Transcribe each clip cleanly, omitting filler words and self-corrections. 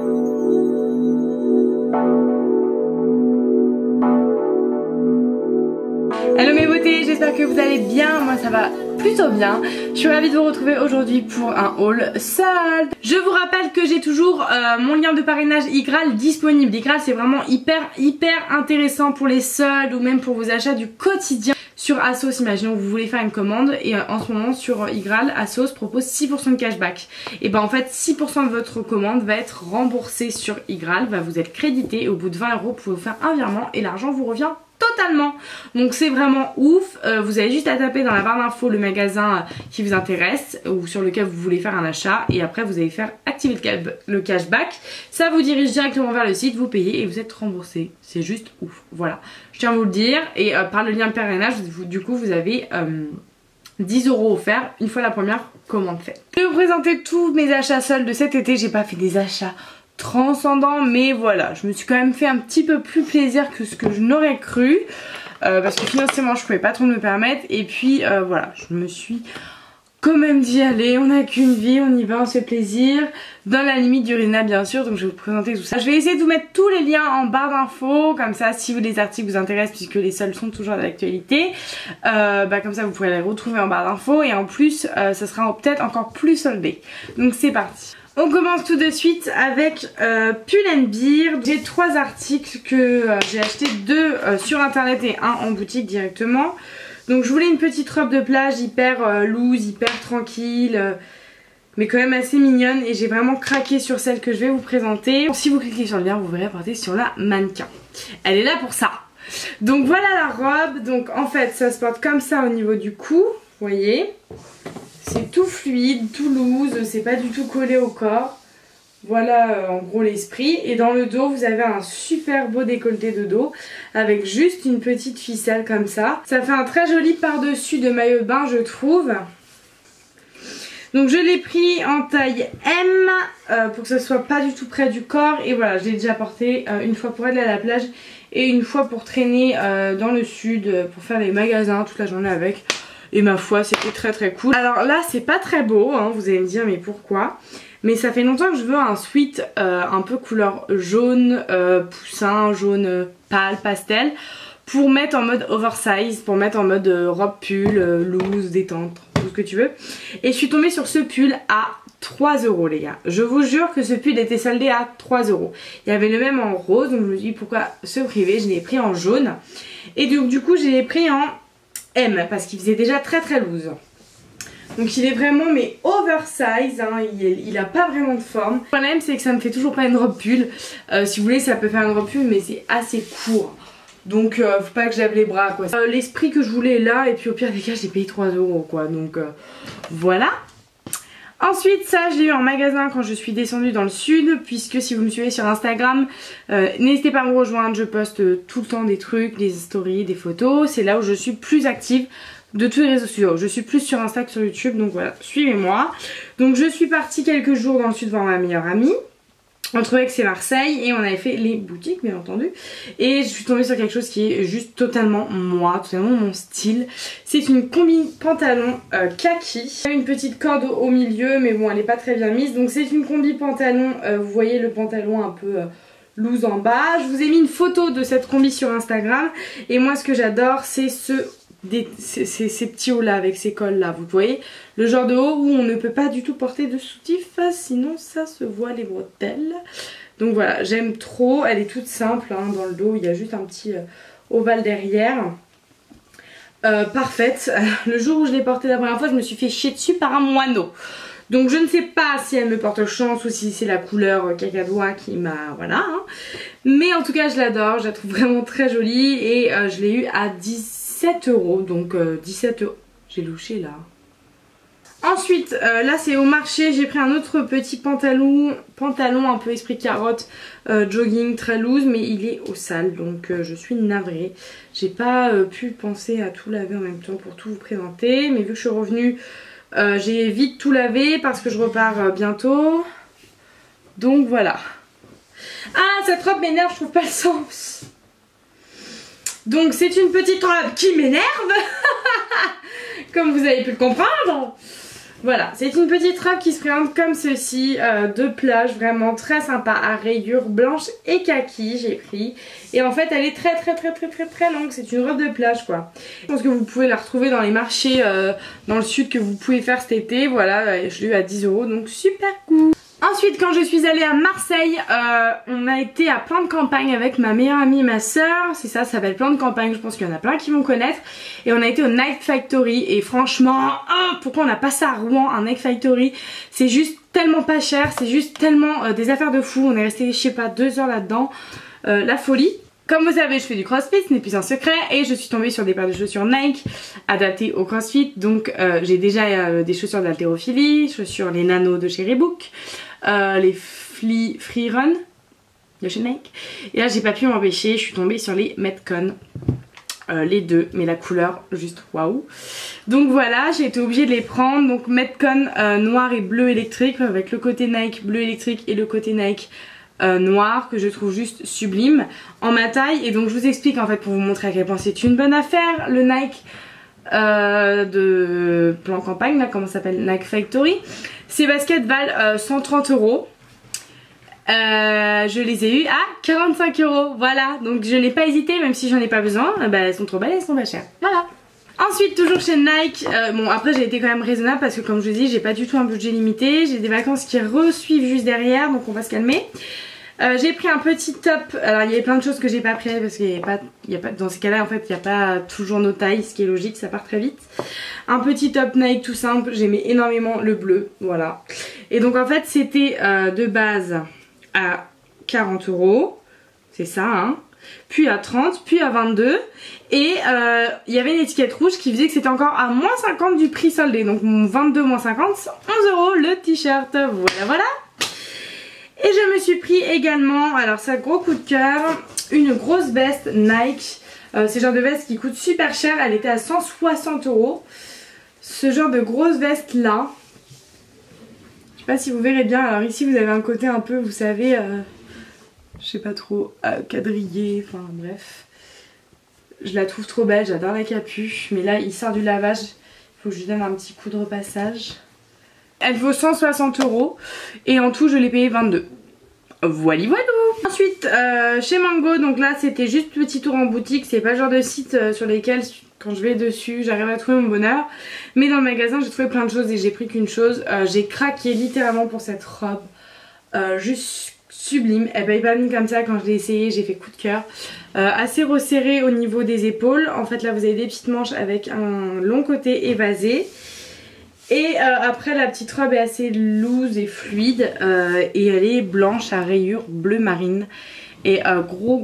Hello mes beautés, j'espère que vous allez bien, moi ça va plutôt bien. Je suis ravie de vous retrouver aujourd'hui pour un haul solde. Je vous rappelle que j'ai toujours mon lien de parrainage Igral disponible. Igral c'est vraiment hyper intéressant pour les soldes ou même pour vos achats du quotidien. Sur Asos, imaginons que vous voulez faire une commande et en ce moment sur Igral, Asos propose 6% de cashback. Et ben en fait 6% de votre commande va être remboursée sur Igral, va vous être crédité et au bout de 20 €, vous pouvez vous faire un virement et l'argent vous revient totalement. Donc c'est vraiment ouf. Vous avez juste à taper dans la barre d'infos le magasin qui vous intéresse ou sur lequel vous voulez faire un achat et après vous allez faire activer le cashback. Ça vous dirige directement vers le site, vous payez et vous êtes remboursé. C'est juste ouf. Voilà, je tiens à vous le dire. Et par le lien de parrainage, du coup vous avez 10 € offerts une fois la première commande faite. Je vais vous présenter tous mes achats soldes de cet été. J'ai pas fait des achats transcendant, mais voilà, je me suis quand même fait un petit peu plus plaisir que ce que je n'aurais cru parce que financièrement je pouvais pas trop me permettre et puis voilà, je me suis quand même dit allez, on n'a qu'une vie, on y va, on se fait plaisir dans la limite du raisonnable bien sûr. Donc je vais vous présenter tout ça. Je vais essayer de vous mettre tous les liens en barre d'infos, comme ça si les articles vous intéressent puisque les soldes sont toujours d'actualité, comme ça vous pourrez les retrouver en barre d'infos et en plus ça sera peut-être encore plus soldé. Donc c'est parti. On commence tout de suite avec Pull & Bear. J'ai 3 articles que j'ai acheté, 2 sur internet et 1 en boutique directement. Donc je voulais une petite robe de plage hyper loose, hyper tranquille, mais quand même assez mignonne. Et j'ai vraiment craqué sur celle que je vais vous présenter. Si vous cliquez sur le lien, vous verrez porter sur la mannequin. Elle est là pour ça. Donc voilà la robe. Donc en fait ça se porte comme ça au niveau du cou, vous voyez. C'est tout fluide, tout loose, c'est pas du tout collé au corps. Voilà en gros l'esprit. Et dans le dos, vous avez un super beau décolleté de dos avec juste une petite ficelle comme ça. Ça fait un très joli par-dessus de maillot de bain, je trouve. Donc je l'ai pris en taille M pour que ce soit pas du tout près du corps. Et voilà, je l'ai déjà porté une fois pour aller à la plage et une fois pour traîner dans le sud, pour faire les magasins toute la journée avec. Et ma foi c'était très cool. Alors là c'est pas très beau hein, vous allez me dire mais pourquoi. Mais ça fait longtemps que je veux un sweat un peu couleur jaune, poussin, jaune pâle, pastel. Pour mettre en mode oversize, pour mettre en mode robe pull, loose, détente, tout ce que tu veux. Et je suis tombée sur ce pull à 3 € les gars. Je vous jure que ce pull était soldé à 3 €. Il y avait le même en rose donc je me suis dit pourquoi se priver. Je l'ai pris en jaune. Et du coup je l'ai pris en M parce qu'il faisait déjà très loose. Donc il est vraiment mais oversize hein, il a pas vraiment de forme. Le problème c'est que ça me fait toujours pas une robe pull. Si vous voulez ça peut faire une robe pull mais c'est assez court. Donc faut pas que je lève les bras quoi. L'esprit que je voulais est là et puis au pire des cas j'ai payé 3 € quoi. Donc voilà. Ensuite ça je l'ai eu en magasin quand je suis descendue dans le sud. Puisque si vous me suivez sur Instagram, n'hésitez pas à me rejoindre. Je poste tout le temps des trucs, des stories, des photos. C'est là où je suis plus active de tous les réseaux sociaux. Je suis plus sur Insta que sur YouTube. Donc voilà, suivez-moi. Donc je suis partie quelques jours dans le sud voir ma meilleure amie entre Aix et Marseille et on avait fait les boutiques bien entendu et je suis tombée sur quelque chose qui est juste totalement moi, totalement mon style. C'est une combi pantalon kaki, une petite corde au milieu mais bon elle est pas très bien mise. Donc c'est une combi pantalon, vous voyez le pantalon un peu loose en bas. Je vous ai mis une photo de cette combi sur Instagram et moi ce que j'adore c'est ces petits hauts là avec ces cols là, vous voyez le genre de haut où on ne peut pas du tout porter de soutif sinon ça se voit les bretelles. Donc voilà, j'aime trop, elle est toute simple hein, dans le dos il y a juste un petit ovale derrière. Parfaite. Le jour où je l'ai portée la première fois je me suis fait chier dessus par un moineau. Donc je ne sais pas si elle me porte chance ou si c'est la couleur cacadois qui m'a... voilà hein. Mais en tout cas je l'adore, je la trouve vraiment très jolie et je l'ai eu à 17 €. Donc 17 €. J'ai louché là. Ensuite là c'est au marché, j'ai pris un autre petit pantalon un peu esprit carotte, jogging très loose mais il est au sale donc je suis navrée. J'ai pas pu penser à tout laver en même temps pour tout vous présenter mais vu que je suis revenue j'ai vite tout lavé parce que je repars bientôt. Donc voilà. Ah cette robe m'énerve, je trouve pas le sens. Donc c'est une petite robe qui m'énerve comme vous avez pu le comprendre. Voilà, c'est une petite robe qui se présente comme ceci, de plage, vraiment très sympa, à rayures blanches et kaki, j'ai pris. Et en fait elle est très longue, c'est une robe de plage quoi. Je pense que vous pouvez la retrouver dans les marchés dans le sud que vous pouvez faire cet été, voilà, je l'ai eu à 10 €, donc super cool. Ensuite quand je suis allée à Marseille, on a été à Plan de Campagne avec ma meilleure amie et ma soeur. C'est ça s'appelle Plan de Campagne, je pense qu'il y en a plein qui vont connaître. Et on a été au Nike Factory et franchement, pourquoi on a pas ça à Rouen, un Nike Factory? C'est juste tellement pas cher, c'est juste tellement des affaires de fou. On est resté je sais pas 2 heures là-dedans, la folie. Comme vous savez, je fais du crossfit, ce n'est plus un secret, et je suis tombée sur des paires de chaussures Nike adaptées au crossfit. Donc j'ai déjà des chaussures d'haltérophilie, chaussures les Nano de chez Reebok, les Free Run de chez Nike. Et là j'ai pas pu m'empêcher, je suis tombée sur les Metcon, les deux, mais la couleur juste waouh. Donc voilà, j'ai été obligée de les prendre. Donc Metcon noir et bleu électrique, avec le côté Nike bleu électrique et le côté Nike noir, que je trouve juste sublime en ma taille. Et donc je vous explique en fait pour vous montrer à quel point c'est une bonne affaire. Le Nike de Plan Campagne, là comment ça s'appelle, Nike Factory, ces baskets valent 130 €. Je les ai eues à 45 €, voilà, donc je n'ai pas hésité, même si j'en ai pas besoin, bah elles sont trop belles, elles sont pas chères, voilà. Ensuite toujours chez Nike, bon après j'ai été quand même raisonnable parce que comme je vous dis j'ai pas du tout un budget limité, j'ai des vacances qui resuivent juste derrière, donc on va se calmer. J'ai pris un petit top, alors il y avait plein de choses que j'ai pas pris parce qu'il y a pas dans ces cas là en fait il n'y a pas toujours nos tailles, ce qui est logique, ça part très vite. Un petit top Nike tout simple, j'aimais énormément le bleu, voilà. Et donc en fait c'était de base à 40 €, c'est ça hein, puis à 30, puis à 22, et il y avait une étiquette rouge qui faisait que c'était encore à moins 50 du prix soldé, donc 22 moins 50, 11 € le t-shirt, voilà. Et je me suis pris également, alors ça gros coup de cœur, une grosse veste Nike, c'est le genre de veste qui coûte super cher, elle était à 160 €, ce genre de grosse veste là. Je sais pas si vous verrez bien, alors ici vous avez un côté un peu, vous savez, je sais pas trop, quadrillé, enfin bref. Je la trouve trop belle, j'adore la capuche, mais là il sort du lavage, il faut que je lui donne un petit coup de repassage. Elle vaut 160 € et en tout je l'ai payé 22. Voilà. Ensuite chez Mango, donc là c'était juste petit tour en boutique, c'est pas le genre de site sur lesquels quand je vais dessus j'arrive à trouver mon bonheur. Mais dans le magasin j'ai trouvé plein de choses et j'ai pris qu'une chose, j'ai craqué littéralement pour cette robe, juste sublime. Elle m'avait pas mis comme ça quand je l'ai essayé, j'ai fait coup de cœur. Assez resserré au niveau des épaules, en fait là vous avez des petites manches avec un long côté évasé. Et après la petite robe est assez loose et fluide et elle est blanche à rayures bleu marine. Et gros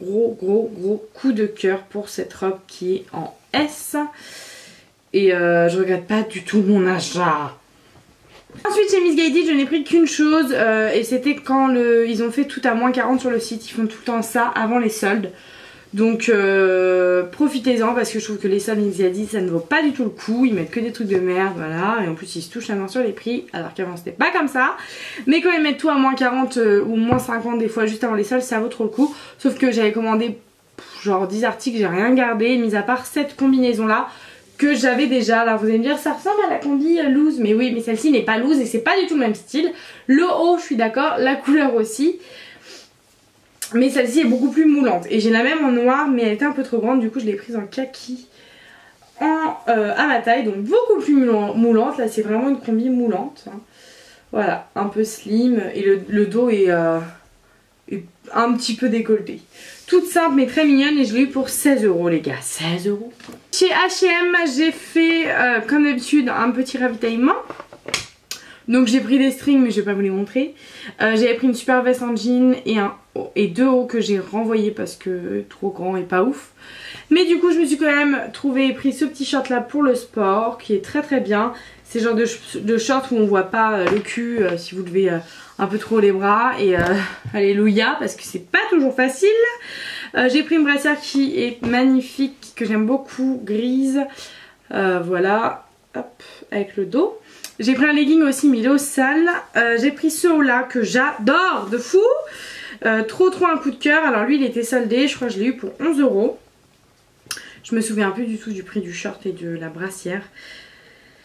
coup de cœur pour cette robe qui est en S. Et je regrette pas du tout mon achat. Ensuite chez Missguided je n'ai pris qu'une chose et c'était quand ils ont fait tout à moins 40 sur le site. Ils font tout le temps ça avant les soldes. Donc profitez-en parce que je trouve que les soldes Missguided ça ne vaut pas du tout le coup. Ils mettent que des trucs de merde, voilà. Et en plus ils se touchent la main sur les prix alors qu'avant c'était pas comme ça. Mais quand ils mettent tout à moins 40 ou moins 50 des fois juste avant les soldes, ça vaut trop le coup. Sauf que j'avais commandé genre 10 articles, j'ai rien gardé mis à part cette combinaison là que j'avais déjà. Alors vous allez me dire ça ressemble à la combi loose, mais oui mais celle-ci n'est pas loose et c'est pas du tout le même style. Le haut je suis d'accord, la couleur aussi. Mais celle-ci est beaucoup plus moulante. Et j'ai la même en noir mais elle était un peu trop grande. Du coup je l'ai prise en kaki à ma taille. Donc beaucoup plus moulante. Là c'est vraiment une combi moulante. Voilà, un peu slim. Et le dos est un petit peu décolleté. Toute simple mais très mignonne. Et je l'ai eu pour 16 € les gars. 16 €. Chez H&M j'ai fait comme d'habitude un petit ravitaillement. Donc j'ai pris des strings mais je vais pas vous les montrer. J'avais pris une super veste en jean et deux hauts que j'ai renvoyés parce que trop grand et pas ouf. Mais du coup je me suis quand même pris ce petit short là pour le sport qui est très bien. C'est le genre de short où on voit pas le cul si vous levez un peu trop les bras. Et alléluia parce que c'est pas toujours facile. J'ai pris une brassière qui est magnifique, que j'aime beaucoup, grise. Voilà, hop, avec le dos. J'ai pris un legging aussi mais il est au sale. J'ai pris ce haut là que j'adore de fou. Trop un coup de cœur. Alors lui il était soldé, je crois que je l'ai eu pour 11 €. Je me souviens plus du tout du prix du short et de la brassière.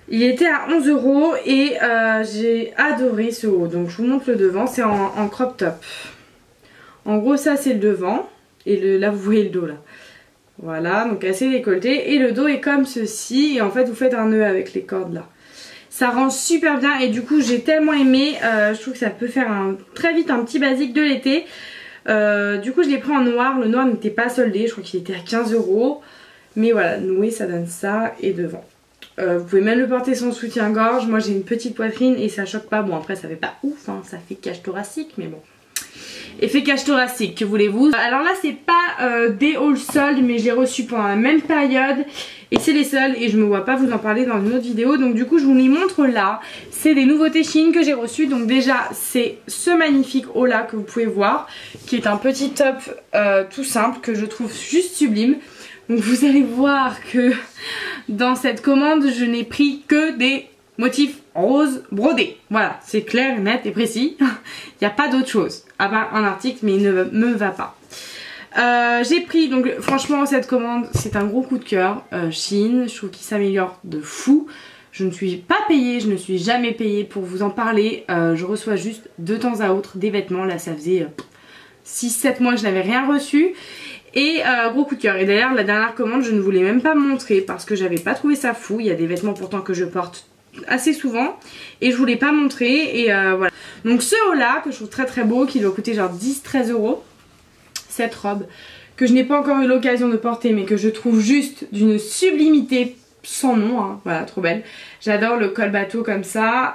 Il était à 11 € et j'ai adoré ce haut. Donc je vous montre le devant, c'est en crop top. En gros ça c'est le devant et là vous voyez le dos là. Voilà, donc assez décolleté et le dos est comme ceci et en fait vous faites un nœud avec les cordes là. Ça rend super bien et du coup j'ai tellement aimé, je trouve que ça peut faire très vite un petit basique de l'été. Du coup je l'ai pris en noir, le noir n'était pas soldé, je crois qu'il était à 15 €. Mais voilà, noué ça donne ça et devant. Vous pouvez même le porter sans soutien-gorge, moi j'ai une petite poitrine et ça choque pas. Bon après ça fait pas ouf, hein, ça fait cage thoracique mais bon. Effet cage thoracique, que voulez-vous. Alors là c'est pas des hauls soldes mais je l'ai reçu pendant la même période. Et c'est les seuls et je me vois pas vous en parler dans une autre vidéo. Donc du coup je vous les montre là. C'est des nouveautés Shein que j'ai reçues. Donc déjà c'est ce magnifique haut là que vous pouvez voir. Qui est un petit top tout simple que je trouve juste sublime. Donc vous allez voir que dans cette commande je n'ai pris que des motifs roses brodés. Voilà, c'est clair, net et précis. Il n'y a pas d'autre chose. À part un article mais il ne me va pas. J'ai pris, donc franchement cette commande c'est un gros coup de cœur, Shein, je trouve qu'il s'améliore de fou. Je ne suis pas payée, je ne suis jamais payée pour vous en parler, je reçois juste de temps à autre des vêtements, là ça faisait 6-7 mois que je n'avais rien reçu. Et gros coup de cœur, et d'ailleurs la dernière commande je ne voulais même pas montrer parce que j'avais pas trouvé ça fou, il y a des vêtements pourtant que je porte assez souvent et je voulais pas montrer et voilà. Donc ce haut là que je trouve très très beau, qui doit coûter genre 10-13 €. Cette robe que je n'ai pas encore eu l'occasion de porter mais que je trouve juste d'une sublimité sans nom, hein. Voilà, trop belle. J'adore le col bateau comme ça,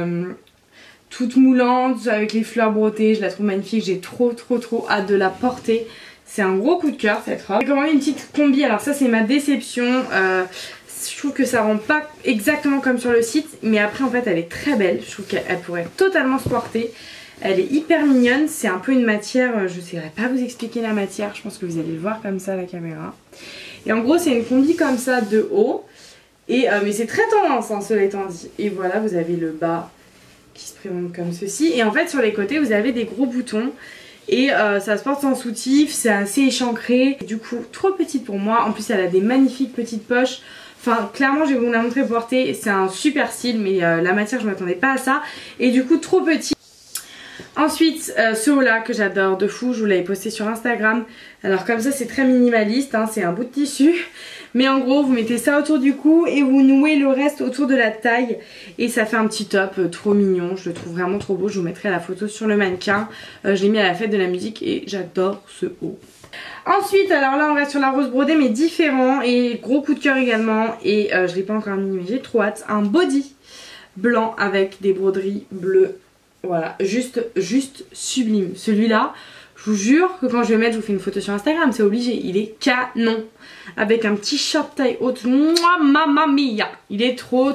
toute moulante avec les fleurs brodées, je la trouve magnifique, j'ai trop hâte de la porter. C'est un gros coup de cœur cette robe. J'ai commandé une petite combi, alors ça c'est ma déception, je trouve que ça rend pas exactement comme sur le site mais après en fait elle est très belle, je trouve qu'elle pourrait totalement se porter. Elle est hyper mignonne, c'est un peu une matière, je ne saurais pas vous expliquer la matière, je pense que vous allez le voir comme ça à la caméra. Et en gros c'est une combi comme ça de haut, et, mais c'est très tendance hein, cela étant dit. Et voilà, vous avez le bas qui se présente comme ceci, et en fait sur les côtés vous avez des gros boutons. Et ça se porte sans soutif, c'est assez échancré, du coup trop petite pour moi, en plus elle a des magnifiques petites poches. Enfin clairement je vais vous la montrer portée, c'est un super style mais la matière je m'attendais pas à ça. Et du coup trop petit. Ensuite ce haut là que j'adore de fou, je vous l'avais posté sur Instagram. Alors comme ça c'est très minimaliste, hein, c'est un bout de tissu. Mais en gros vous mettez ça autour du cou et vous nouez le reste autour de la taille. Et ça fait un petit top trop mignon, je le trouve vraiment trop beau. Je vous mettrai la photo sur le mannequin, je l'ai mis à la fête de la musique et j'adore ce haut. Ensuite alors là on reste sur la rose brodée mais différent et gros coup de cœur également. Et je l'ai pas encore mis mais j'ai trop hâte. Un body blanc avec des broderies bleues. Voilà, juste sublime. Celui-là, je vous jure que quand je vais mettre, je vous fais une photo sur Instagram, c'est obligé. Il est canon. Avec un petit short taille haute. Mouah, mamma mia. Il est trop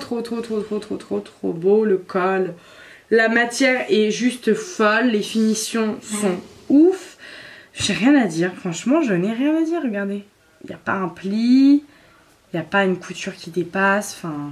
beau. Le col. La matière est juste folle. Les finitions sont ouf. J'ai rien à dire. Franchement, je n'ai rien à dire. Regardez. Il n'y a pas un pli. Il n'y a pas une couture qui dépasse. Enfin.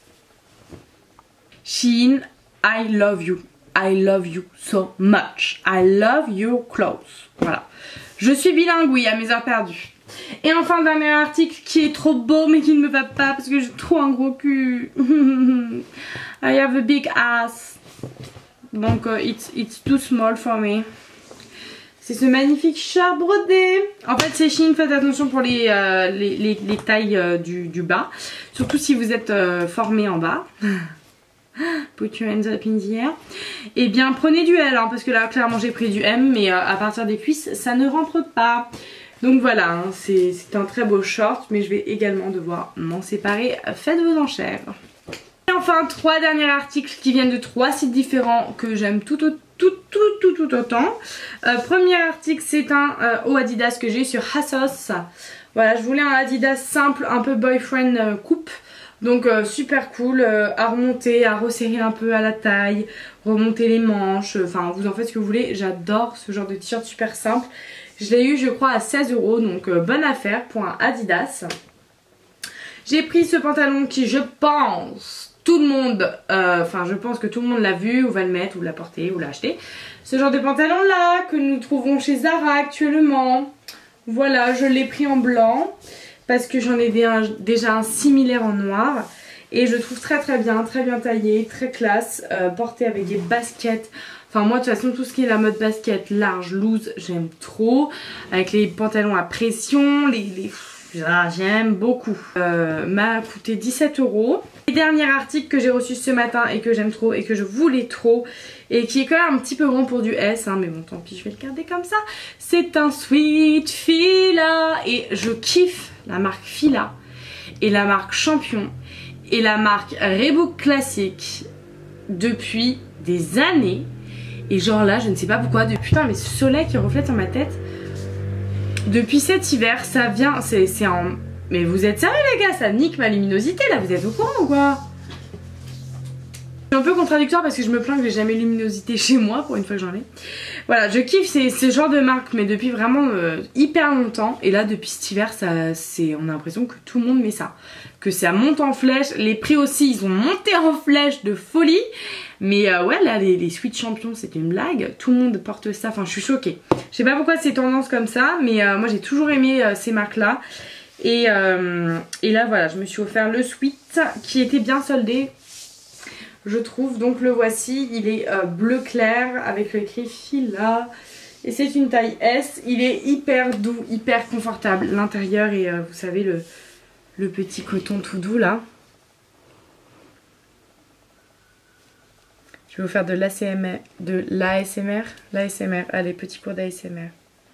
Shein, I love you. I love you so much. I love your clothes. Voilà. Je suis bilingue, oui, à mes heures perdues. Et enfin, dernier article qui est trop beau mais qui ne me va pas parce que j'ai trop un gros cul. I have a big ass. Donc, it's too small for me. C'est ce magnifique short brodé. En fait, c'est Shein, faites attention pour les tailles du bas. Surtout si vous êtes formé en bas. Put your hands up in the air. Et bien prenez du L hein, parce que là clairement j'ai pris du M mais à partir des cuisses ça ne rentre pas. Donc voilà hein, c'est un très beau short mais je vais également devoir m'en séparer. Faites vos enchères. Et enfin 3 derniers articles qui viennent de 3 sites différents que j'aime tout autant. Premier article c'est un haut Adidas que j'ai eu sur ASOS. Voilà, je voulais un Adidas simple un peu boyfriend coupe. Donc super cool à remonter, à resserrer un peu à la taille, remonter les manches, enfin vous en faites ce que vous voulez. J'adore ce genre de t-shirt super simple. Je l'ai eu je crois à 16 €, donc bonne affaire pour un Adidas. J'ai pris ce pantalon qui je pense tout le monde, enfin je pense que tout le monde l'a vu ou va le mettre ou l'a porté ou l'a acheté. Ce genre de pantalon là que nous trouvons chez Zara actuellement. Voilà, je l'ai pris en blanc. Parce que j'en ai déjà un similaire en noir. et je trouve très bien taillé, très classe, porté avec des baskets. Enfin moi de toute façon tout ce qui est la mode basket large, loose, j'aime trop. Avec les pantalons à pression, j'aime beaucoup. M'a coûté 17 €. Le dernier article que j'ai reçu ce matin et que j'aime trop et que je voulais trop et qui est quand même un petit peu grand pour du S, hein, mais bon tant pis je vais le garder comme ça. C'est un Sweet Fila et je kiffe la marque Fila et la marque Champion et la marque Reebok Classic depuis des années. Et genre là je ne sais pas pourquoi, putain mais ce soleil qui reflète sur ma tête, depuis cet hiver ça vient, c'est en... Mais vous êtes sérieux les gars, ça nique ma luminosité là, vous êtes au courant ou quoi? C'est un peu contradictoire parce que je me plains que j'ai jamais luminosité chez moi pour une fois que j'en ai. Voilà, je kiffe ce genre de marque mais depuis vraiment hyper longtemps. Et là depuis cet hiver on a l'impression que tout le monde met ça, que ça monte en flèche. Les prix aussi ils ont monté en flèche de folie. Mais ouais là les Sweet Champions c'était une blague, tout le monde porte ça, enfin je suis choquée. Je sais pas pourquoi c'est tendance comme ça mais moi j'ai toujours aimé ces marques là. Et là voilà je me suis offert le Sweet qui était bien soldé je trouve, donc le voici, il est bleu clair avec le écrit Fila et c'est une taille S, il est hyper doux, hyper confortable l'intérieur et vous savez le petit coton tout doux là. Je vais vous faire de l'ASMR, allez petit cours d'ASMR.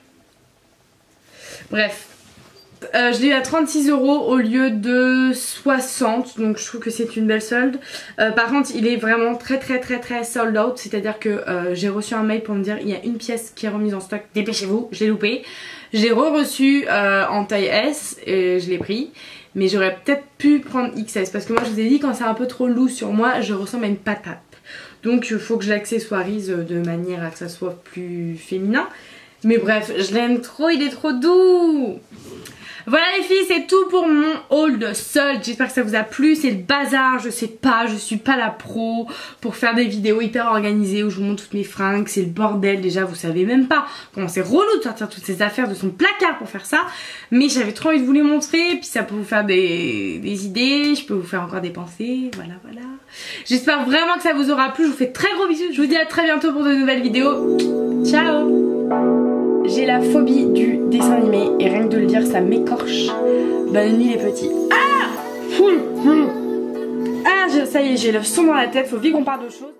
Bref. Je l'ai eu à 36 € au lieu de 60, donc je trouve que c'est une belle solde. Par contre il est vraiment très sold out, c'est à dire que j'ai reçu un mail pour me dire il y a une pièce qui est remise en stock, dépêchez-vous, j'ai loupé. J'ai reçu en taille S et je l'ai pris, mais j'aurais peut-être pu prendre XS parce que moi je vous ai dit quand c'est un peu trop lourd sur moi je ressemble à une patate. Donc il faut que je l'accessoirise de manière à que ça soit plus féminin. Mais bref, je l'aime trop, il est trop doux. Voilà les filles, c'est tout pour mon haul de soldes. J'espère que ça vous a plu. C'est le bazar, je sais pas, je suis pas la pro pour faire des vidéos hyper organisées où je vous montre toutes mes fringues. C'est le bordel déjà, vous savez même pas comment c'est relou de sortir toutes ces affaires de son placard pour faire ça. Mais j'avais trop envie de vous les montrer, puis ça peut vous faire des idées, je peux vous faire encore des pensées, voilà. J'espère vraiment que ça vous aura plu, je vous fais très gros bisous. Je vous dis à très bientôt pour de nouvelles vidéos. Ciao. J'ai la phobie du dessin animé et rien que de le dire ça m'écorche. Bonne nuit les petits. Ah, ça y est, j'ai le son dans la tête, faut vite qu'on parle de choses.